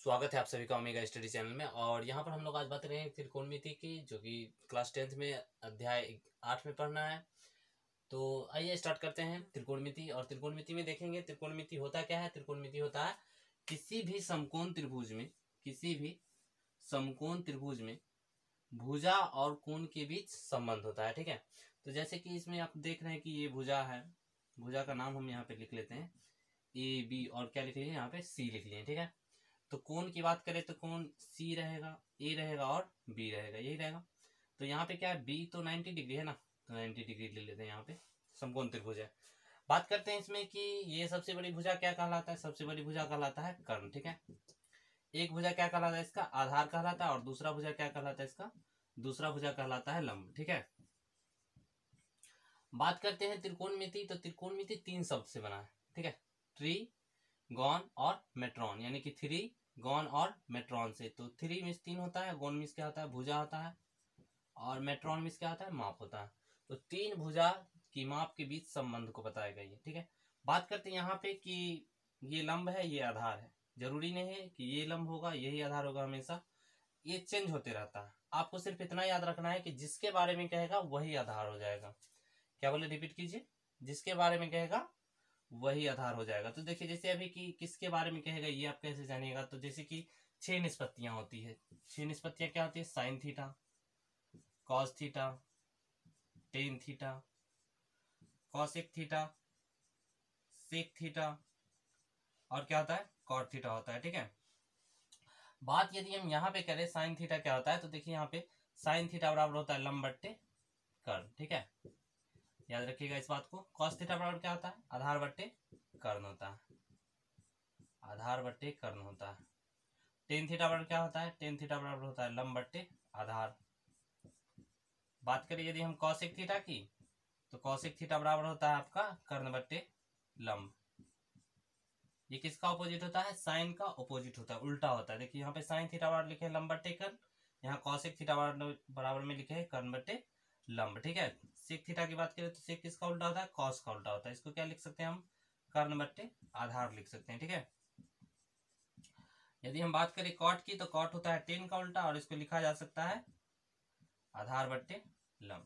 स्वागत है आप सभी का ओमेगा स्टडी चैनल में। और यहाँ पर हम लोग आज बात कर रहे हैं त्रिकोणमिति की, जो कि क्लास 10th में अध्याय 8 में पढ़ना है। तो आइए स्टार्ट करते हैं त्रिकोणमिति। और त्रिकोणमिति में देखेंगे त्रिकोणमिति होता क्या है। त्रिकोणमिति होता है किसी भी समकोण त्रिभुज में भुजा और कोण के बीच संबंध होता है। ठीक है, तो जैसे कि इसमें आप देख रहे हैं कि ये भुजा है, भुजा का नाम हम यहाँ पे लिख लेते हैं ए बी, और क्या लिख लिए यहाँ पे सी लिख लिए। ठीक है, तो कोण की बात करें तो कोण सी रहेगा, ए रहेगा और बी रहेगा, यही रहेगा। तो यहाँ पे क्या है, बी तो 90 डिग्री है ना, तो 90 डिग्री ले लेते हैं। यहाँ पे समकोण त्रिभुज है। बात करते हैं इसमें कि ये सबसे बड़ी भुजा क्या कहलाता है। सबसे बड़ी भुजा कहलाता है कर्ण। ठीक है, एक भुजा क्या कहलाता है, इसका आधार कहलाता है, और दूसरा भुजा क्या कहलाता है, इसका दूसरा भुजा कहलाता है लंब। ठीक है, बात करते हैं त्रिकोणमिति। तो त्रिकोणमिति 3 शब्द से बना है। ठीक है, ट्री, गॉन और मेट्रॉन, यानी कि थ्री, गॉन और मेट्रॉन से। तो थ्री मीन्स 3 होता है, गॉन मीन्स क्या होता है, भुजा होता है, और मेट्रॉन मीन्स क्या होता है, माप होता है। तो 3 भुजा की माप के बीच संबंध को बताया गया है। ठीक है, बात करते हैं यहाँ पे कि ये लंब है, ये आधार है। जरूरी नहीं है कि ये लंब होगा यही आधार होगा, हमेशा ये चेंज होते रहता है। आपको सिर्फ इतना याद रखना है कि जिसके बारे में कहेगा वही आधार हो जाएगा। क्या बोले, रिपीट कीजिए, जिसके बारे में कहेगा वही आधार हो जाएगा। तो देखिए, जैसे अभी कि किसके बारे में कहेगा ये आप कैसे जानिएगा। तो जैसे कि 6 निष्पत्तियां होती है। 6 निष्पत्तियां क्या होती है, sine theta, cos theta, tan theta, cosec theta, sec theta, और क्या होता है, कॉट थीटा होता है। ठीक है, बात यदि हम यहाँ पे करें साइन थीटा क्या होता है, तो देखिए यहाँ पे साइन थीटा बराबर होता है लंब बट्टे कर्ण। ठीक है, याद रखिएगा इस बात को। कॉस थीटा बराबर क्या होता है, आधार बट्टे कर्ण होता है, आधार बट्टे कर्ण होता है। टेन थीटा बराबर क्या होता है, टेन थीटा बराबर होता है लंब बट्टे आधार। बात करें यदि हम कॉसेक थीटा की, तो कॉसेक थीटा बराबर होता है आपका कर्ण बट्टे लंब। ये किसका ऑपोजिट होता है, साइन का ऑपोजिट होता है, उल्टा होता है। देखिए यहाँ पे साइन थीटा बराबर लिखे लंब बट्टे कर्ण, यहाँ कॉसेक थीटा बराबर में लिखे है कर्ण बट्टे लंब। ठीक है, सेक थीटा की बात करें तो सेक किसका उल्टा होता है, कॉस का उल्टा होता है। इसको क्या लिख सकते हैं हम, कर्ण बट्टे आधार लिख सकते हैं। ठीक है, यदि हम बात करें कॉट की, तो कॉट होता है टेन का उल्टा, और इसको लिखा जा सकता है आधार बट्टे लंब।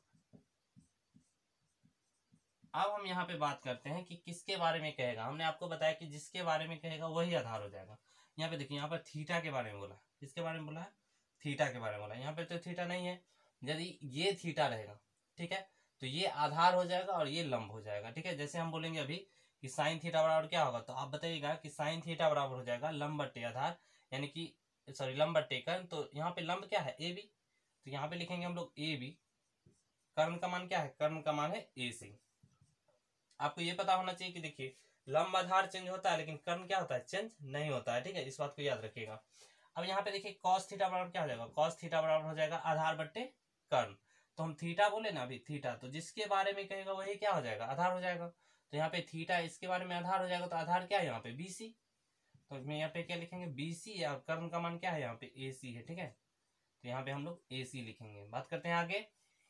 अब हम यहाँ पे बात करते हैं कि किसके बारे में कहेगा। हमने आपको बताया कि जिसके बारे में कहेगा वही आधार हो जाएगा। यहाँ पे देखिए, यहाँ पर थीटा के बारे में बोला, किसके बारे में बोला है, थीटा के बारे में बोला। यहाँ पे तो थीटा नहीं है, यदि ये थीटा रहेगा, ठीक है, तो ये आधार हो जाएगा और ये लंब हो जाएगा। ठीक है, जैसे हम बोलेंगे अभी कि साइन थीटा बराबर क्या होगा, तो आप बताइएगा कि साइन थीटा बराबर हो जाएगा लंब बट्टे आधार, यानी कि सॉरी लंब बट्टे कर्ण। तो यहाँ पे लंब क्या है, ए बी, तो यहाँ पे लिखेंगे हम लोग ए बी। कर्ण का मान क्या है, कर्ण का मान है ए सी। आपको ये पता होना चाहिए कि देखिए लंब आधार चेंज होता है, लेकिन कर्ण क्या होता है, चेंज नहीं होता है। ठीक है, इस बात को याद रखिएगा। अब यहाँ पे देखिए कॉस थीटा बराबर क्या हो जाएगा, कॉस थीटा बराबर हो जाएगा आधार बट्टे कर्ण। तो हम थीटा बोले ना अभी, थीटा, तो जिसके बारे में कहेगा वही क्या हो जाएगा, आधार हो जाएगा। तो यहाँ पे थीटा इसके बारे में आधार हो जाएगा, तो आधार क्या है यहाँ पे, बीसी। तो इसमें यहाँ पे क्या लिखेंगे, बीसी, या कर्ण का मान क्या है यहाँ पे, ए सी है। ठीक है, तो यहाँ पे हम लोग ए सी लिखेंगे। बात करते हैं आगे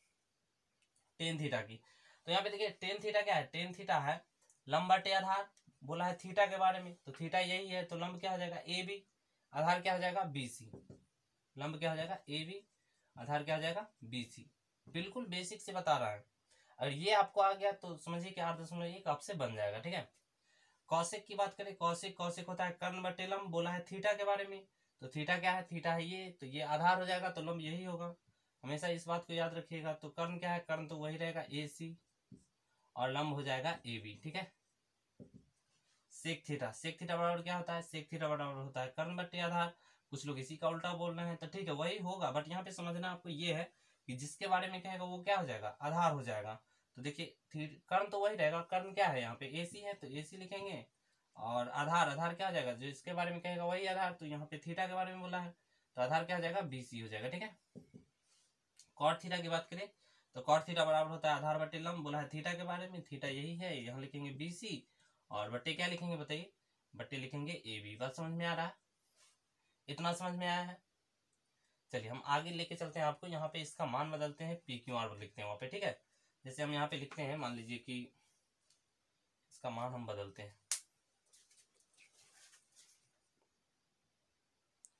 टेन थीटा की। तो यहाँ पे देखिए टेन थीटा क्या है, टेन थीटा है लंब बटे आधार, बोला है थीटा के बारे में, तो थीटा यही है, तो लंब क्या हो जाएगा, ए बी, आधार क्या हो जाएगा, बी सी। लंब क्या हो जाएगा, ए बी, आधार क्या हो जाएगा, बी सी। बिल्कुल बेसिक से बता रहा है। अगर ये आपको आ गया तो समझिए कि 8.1 आपसे बन जाएगा। ठीक है, कौशिक की बात करें, कौशिक कौशिक होता है कर्ण बटे लंब, बोला है थीटा के बारे में, तो थीटा क्या है, थीटा है ये, तो ये आधार हो जाएगा, तो लंब यही होगा। हमेशा इस बात को याद रखिएगा। तो कर्ण क्या है, कर्ण तो वही रहेगा ए सी, और लंब हो जाएगा ए बी। ठीक है, सेक थीटा, सेक थीटा बराबर क्या होता है, सेक थीटा बराबर होता है कर्ण बट्टे आधार। कुछ लोग इसी का उल्टा बोल रहे हैं, तो ठीक है वही होगा, बट यहाँ पे समझना आपको ये है कि जिसके बारे में कहेगा वो क्या हो जाएगा, आधार हो जाएगा। तो देखिए कर्ण तो वही रहेगा, कर्ण क्या है यहाँ पे, ए सी है, तो ए सी लिखेंगे, और आधार, आधार क्या हो जाएगा, जो इसके बारे में कहेगा वही आधार। तो यहाँ पे थीटा के बारे में बोला है, तो आधार क्या हो जाएगा, बी सी हो जाएगा। ठीक है, कॉट थीटा की बात करें तो कॉट थीटा बराबर होता है आधार बटे लंब, बोला है थीटा के बारे में, थीटा यही है, यहाँ लिखेंगे बी सी, और बट्टे क्या लिखेंगे बताइए, बट्टे लिखेंगे ए बी। बात समझ में आ रहा है, इतना समझ में आया है। चलिए हम आगे लेके चलते हैं आपको। यहाँ पे इसका मान बदलते हैं, पी क्यू आर लिखते हैं वहां पे। ठीक है, जैसे हम यहाँ पे लिखते हैं, मान लीजिए कि इसका मान हम बदलते हैं,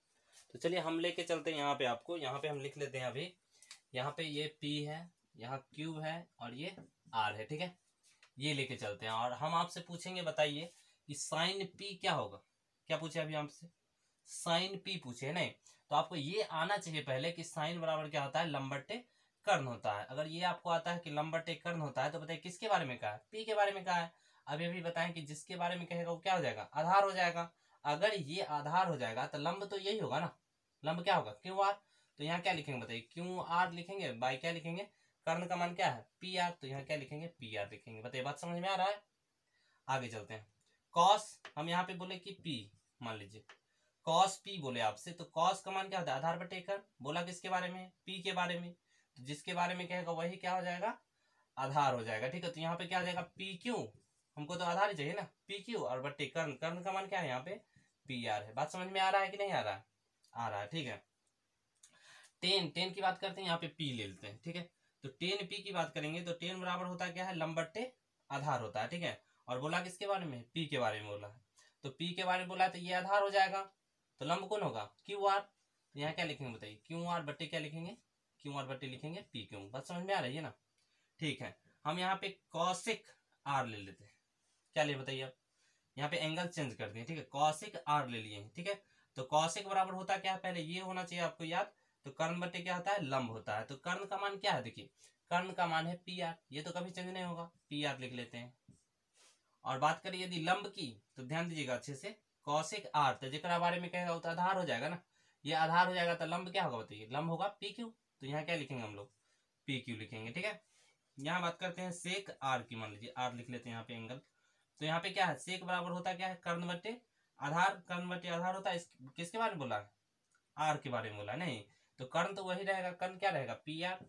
तो चलिए हम लेके चलते हैं यहाँ पे आपको, यहाँ पे हम लिख लेते हैं अभी, यहाँ पे ये P है, यहाँ Q है और ये R है, ठीक है। ये लेके चलते हैं और हम आपसे पूछेंगे, बताइए कि साइन P क्या होगा। क्या पूछे अभी आपसे, साइन P पूछे है नहीं, तो आपको ये आना चाहिए पहले कि साइन बराबर क्या होता है, लंब बट्टे कर्ण होता है। अगर ये आपको आता है कि लंब बट्टे कर्ण होता है तो बताइए किसके बारे में कहा है, P के बारे में कहा है। अभी अभी बताएं कि जिसके बारे में कहेगा वो क्या हो जाएगा, आधार हो जाएगा। अगर ये आधार हो जाएगा तो लंब तो यही होगा ना, लंब क्या होगा, क्यू आर। तो यहाँ क्या लिखेंगे बताइए, क्यू आर लिखेंगे, बाई क्या लिखेंगे, कर्ण का मान क्या है पी आर, तो यहाँ क्या लिखेंगे पी आर लिखेंगे। बताइए बात समझ में आ रहा है। आगे चलते हैं, कॉस हम यहाँ पे बोले कि पी, मान लीजिए कॉस पी बोले आपसे, तो कॉस का मान क्या होता है, आधार बटे कर्ण। बोला किसके बारे में, पी के बारे में, तो जिसके बारे में कहेगा वही क्या हो जाएगा, आधार हो जाएगा, ठीक है। तो यहाँ पे क्या हो जाएगा पी क्यू, हमको तो आधार ही चाहिए ना, पी क्यू और बट्टे कर्ण, कर्ण का मान क्या है यहाँ पे पी आर है। बात समझ में आ रहा है कि नहीं आ रहा है, आ रहा है, ठीक है। टेन, टेन की बात करते हैं, यहाँ पे पी ले लेते हैं, ठीक है। तो टेन पी की बात करेंगे तो टेन बराबर होता है क्या है, लंब बट्टे आधार होता है, ठीक है। और बोला किसके बारे में, पी के बारे में बोला है, तो पी के बारे में बोला है तो ये आधार हो जाएगा, तो लंब कौन होगा, क्यू आर। तो यहाँ क्या लिखेंगे बताइए, क्यू आर बट्टे क्या लिखेंगे, क्यू आर बट्टे लिखेंगे पी क्यू। बात समझ में आ रही है ना, ठीक है। हम यहाँ पे कॉसिक आर ले लेते हैं, क्या ले बताइए आप, यहाँ पे एंगल चेंज कर दिए, ठीक है, कॉसिक आर ले लिए, ठीक है। तो कॉसिक बराबर होता क्या है, पहले ये होना चाहिए आपको याद, तो कर्ण बट्टे क्या होता है, लंब होता है। तो कर्ण का मान क्या है, देखिए कर्ण का मान है पी आर, ये तो कभी चेंज नहीं होगा, पी आर लिख लेते हैं। और बात करें यदि लंब की, तो ध्यान दीजिएगा अच्छे से, कौशिक आर, तो जिकरा बारे में कहेगा वो तो आधार हो जाएगा ना, ये आधार हो जाएगा तो लंब क्या होगा बताइए, लंब होगा पी क्यू। तो यहाँ क्या लिखेंगे हम लोग, पी क्यू लिखेंगे, ठीक है। यहाँ बात करते हैं सेक आर की, मान लीजिए आर लिख लेते हैं यहाँ पे एंगल, तो यहाँ पे क्या है, सेक बराबर होता है क्या है, कर्ण बट्टे आधार, कर्ण बट्टे आधार होता है, किसके बारे में बोला है, आर के बारे में बोला नहीं, तो कर्ण तो वही रहेगा, कर्ण क्या रहेगा पी आर।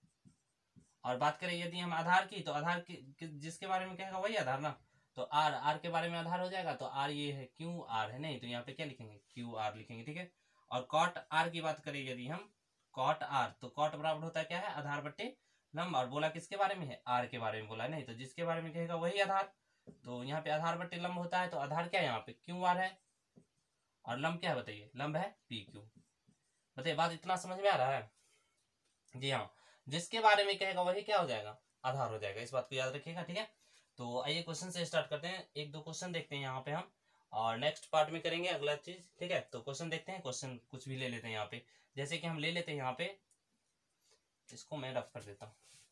और बात करें यदि हम आधार की, तो आधार की जिसके बारे में कहेगा वही आधार ना, तो आर, आर के बारे में आधार हो जाएगा, तो आर ये है, क्यू आर है नहीं, तो यहाँ पे क्या लिखेंगे क्यू आर लिखेंगे, ठीक है। और कॉट आर की बात करें यदि हम, कॉट आर, तो कॉट बराबर होता है क्या है, आधार बट्टे लंब, और बोला किसके बारे में है, आर के बारे में बोला नहीं, तो जिसके बारे में कहेगा वही आधार। तो यहाँ पे आधार बट्टे लंब होता है, तो आधार क्या है यहाँ पे क्यू आर है, और लंब क्या है बताइए, लंब है पी क्यू। बताइए बात इतना समझ में आ रहा है, जी हाँ। जिसके बारे में कहेगा वही क्या हो जाएगा, आधार हो जाएगा, इस बात को याद रखिएगा, ठीक है। तो आइए क्वेश्चन से स्टार्ट करते हैं, एक दो क्वेश्चन देखते हैं यहाँ पे हम, और नेक्स्ट पार्ट में करेंगे अगला चीज, ठीक है। तो क्वेश्चन देखते हैं, क्वेश्चन कुछ भी ले लेते हैं यहाँ पे, जैसे कि हम ले लेते हैं यहाँ पे, इसको मैं रफ कर देता हूँ।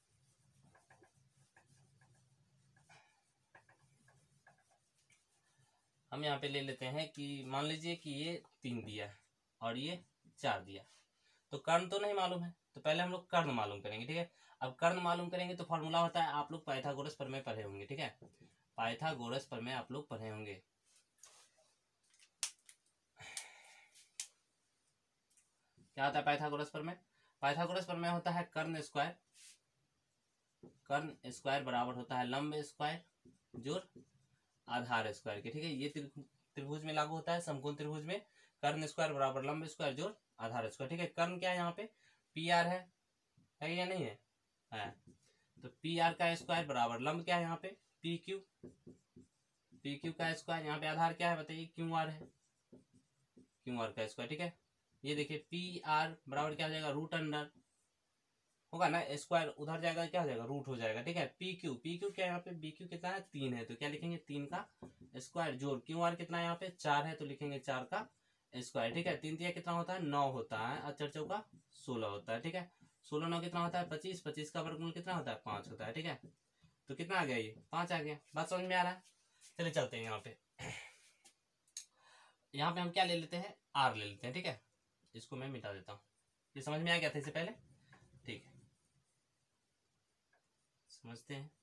हम यहाँ पे ले लेते हैं कि मान लीजिए कि ये 3 दिया है और ये 4 दिया, तो कर्ण तो नहीं मालूम है, तो पहले हम लोग कर्ण मालूम करेंगे, ठीक है। अब कर्ण मालूम करेंगे तो फॉर्मूला होता है, आप लोग पाइथागोरस प्रमेय पढ़े होंगे, ठीक है, पाइथागोरस प्रमेय आप लोग पढ़े होंगे। क्या होता है पाइथागोरस प्रमेय, पाइथागोरस प्रमेय होता है कर्ण स्क्वायर, कर्ण स्क्वायर बराबर होता है लंब स्क्वायर जोड़ आधार स्क्वायर के, ठीक है। ये त्रिभुज में लागू होता है, समकोण त्रिभुज में कर्ण स्क्वायर बराबर लंब स्क्वायर जोड़ आधार स्क्वायर, ठीक है। कर्ण क्या है यहाँ पे पी आर है या नहीं है, तो पी आर का स्क्वायर बराबर लंब क्या है यहाँ पे पी क्यू, पी क्यू का स्क्वायर, यहाँ पे आधार क्या है बताइए क्यू आर है, क्यू आर का स्क्वायर, ठीक है। ये देखिए पी आर बराबर क्या हो जाएगा, रूट अंडर होगा ना, स्क्वायर उधर जाएगा क्या हो जाएगा, रूट हो जाएगा, ठीक है। पी क्यू, पी क्यू क्या है यहाँ पे, बी क्यू कितना है 3 है, तो क्या लिखेंगे 3 का स्क्वायर जोड़ क्यू आर कितना है यहाँ पे 4 है, तो लिखेंगे 4 का स्क्वायर, ठीक है। 3 तिया कितना होता है 9 होता है, और 4 चौका 16 होता है, ठीक है। 16 9 कितना होता है 25, 25 का वर्गमूल कितना होता है 5 होता है, ठीक है। तो कितना आ गया ये 5 आ गया, बात समझ में आ रहा है। चलिए चलते हैं यहाँ पे, यहाँ पे हम क्या ले लेते हैं आर ले लेते हैं, ठीक है। इसको मैं मिटा देता हूँ, ये समझ में आ गया था इससे पहले, ठीक है, समझते हैं।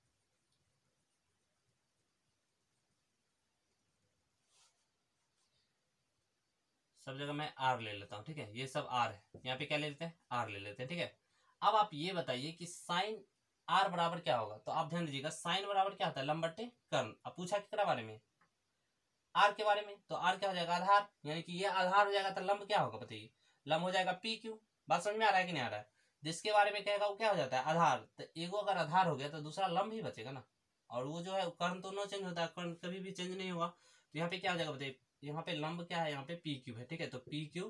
सब जगह मैं आर ले लेता हूँ, ठीक है, ये सब आर है, यहाँ पे क्या ले लेते हैं आर ले लेते हैं, ठीक है। अब आप ये बताइए कि साइन आर बराबर क्या होगा, तो आप ध्यान दीजिएगा साइन बराबर क्या होता है लंब बट्टे कर्ण। अब पूछा किसके बारे में, आर के बारे में, तो आर क्या हो जाएगा आधार, यानी कि ये आधार हो जाएगा, तो लंब क्या होगा बताइए, लंब हो जाएगा पी क्यू। बात समझ में आ रहा है कि नहीं आ रहा है, जिसके बारे में कहेगा वो क्या हो जाता है आधार, तो एगो अगर आधार हो गया तो दूसरा लंब ही बचेगा ना, और वो जो है कर्ण तो नो चेंज होता है, कर्ण कभी भी चेंज नहीं हुआ, तो यहाँ पे क्या हो जाएगा बताइए, यहाँ पे लंब क्या है यहाँ पे पी क्यू है, ठीक है। तो पी क्यू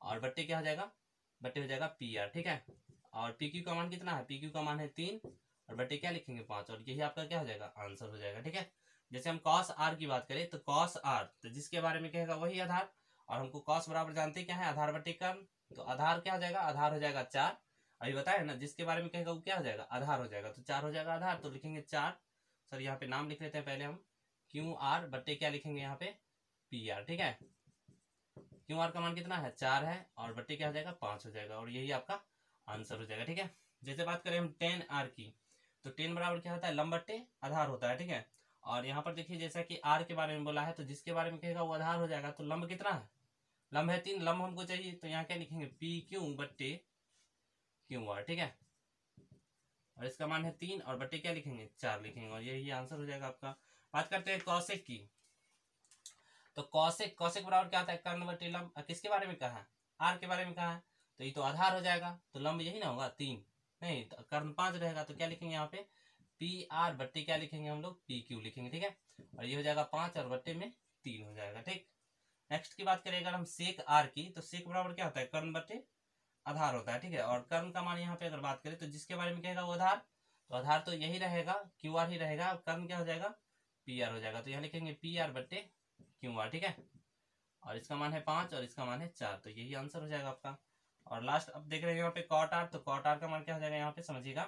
और बट्टे क्या हो जाएगा, बट्टे हो जाएगा पी आर, ठीक है। और पी क्यू का मान कितना है, पी क्यू का मान है 3 और बट्टे क्या लिखेंगे 5, और यही आपका क्या हो जाएगा आंसर हो जाएगा, ठीक है। जैसे हम कॉस आर की बात करें तो कॉस आर तो जिसके बारे में कहेगा वही आधार, और हमको कॉस बराबर जानते क्या है आधार बट्टे कर्म, तो आधार क्या हो जाएगा, आधार हो जाएगा 4। अभी बताया ना जिसके बारे में कहेगा वो क्या हो जाएगा आधार हो जाएगा, तो 4 हो जाएगा आधार, तो लिखेंगे 4। सर यहाँ पे नाम लिख लेते हैं पहले हम, क्यू आर बट्टे क्या लिखेंगे यहाँ पे पी आर, ठीक है। क्यू आर का मान कितना है 4 है और बट्टे क्या हो जाएगा 5 हो जाएगा, और यही आपका आंसर हो जाएगा, ठीक है। जैसे बात करें हम 10 आर की, तो 10 बराबर क्या होता है लंब बट्टे आधार होता है, ठीक है। और यहाँ पर देखिए जैसा कि आर के बारे में बोला है तो जिसके बारे में कहेगा वो आधार हो जाएगा, तो लंब कितना है, लंब है 3, लंब हमको चाहिए, तो यहाँ क्या लिखेंगे पी क्यू बट्टे क्यू आर, ठीक है। और इसका मान है 3 और बट्टे क्या लिखेंगे 4 लिखेंगे, और यही आंसर हो जाएगा आपका। बात करते हैं कौशिक की, तो कौशिक कौशिक बराबर क्या होता है कर्ण बट्टे लंब, किसके बारे में कहा है आर के बारे में कहा है, तो ये तो आधार हो जाएगा, तो लंब यही ना होगा 3, नहीं तो कर्ण 5 रहेगा, तो क्या लिखेंगे यहाँ पे पी आर बट्टे क्या लिखेंगे हम लोग पी क्यू लिखेंगे, ठीक है। और ये हो जाएगा 5 और बट्टे में 3 हो जाएगा, ठीक। नेक्स्ट की बात करें अगर हम सेक आर की, तो सेक बराबर क्या होता है कर्ण बट्टे आधार होता है, ठीक है। और कर्ण का मान यहाँ पे अगर बात करें तो जिसके बारे में कहेगा वो आधार, तो आधार तो यही रहेगा क्यू आर ही रहेगा, कर्ण क्या हो जाएगा पी आर हो जाएगा, तो यहाँ लिखेंगे पी आर बट्टे क्यू आर, ठीक है। और इसका मान है 5 और इसका मान है 4, तो यही आंसर हो जाएगा आपका। और लास्ट अब देख रहे हैं यहाँ पे कॉट आर, तो कॉट आर का मान क्या हो जाएगा यहाँ पे समझिएगा,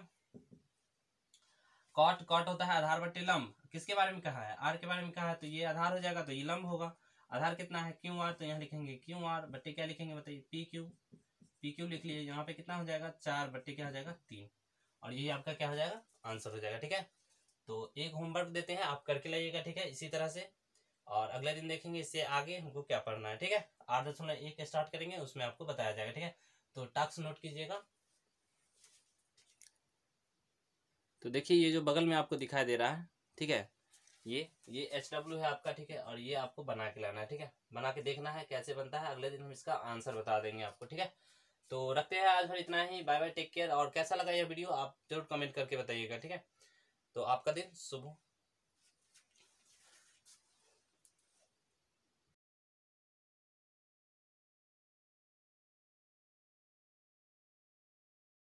कॉट कॉट होता है आधार बट्टे लंब, किसके बारे में कहा है आर के बारे में कहा है, तो ये आधार हो जाएगा तो ये लंब होगा, आधार कितना है क्यू आर, तो यहाँ लिखेंगे क्यू आर बट्टे क्या लिखेंगे बताइए पी क्यू, पी क्यू लिख लीजिए, यहाँ पे कितना हो जाएगा 4 बट्टे क्या हो जाएगा 3, और यही आपका क्या हो जाएगा आंसर हो जाएगा, ठीक है। तो एक होमवर्क देते हैं आप करके लाइएगा, ठीक है, इसी तरह से, और अगले दिन देखेंगे इससे आगे हमको क्या पढ़ना है, ठीक है। 8.1 स्टार्ट करेंगे उसमें आपको बताया जाएगा, ठीक है। तो टास्क नोट कीजिएगा। तो देखिए ये जो बगल में आपको दिखाई दे रहा है, ठीक है, ये HW है आपका, ठीक है, और ये आपको बना के लाना है, ठीक है, बना के देखना है कैसे बनता है, अगले दिन हम इसका आंसर बता देंगे आपको, ठीक है। तो रखते हैं आज भर इतना ही, बाय बाय, टेक केयर, और कैसा लगा ये वीडियो आप जरूर कमेंट करके बताइएगा, ठीक है। तो आपका दिन शुभ हो।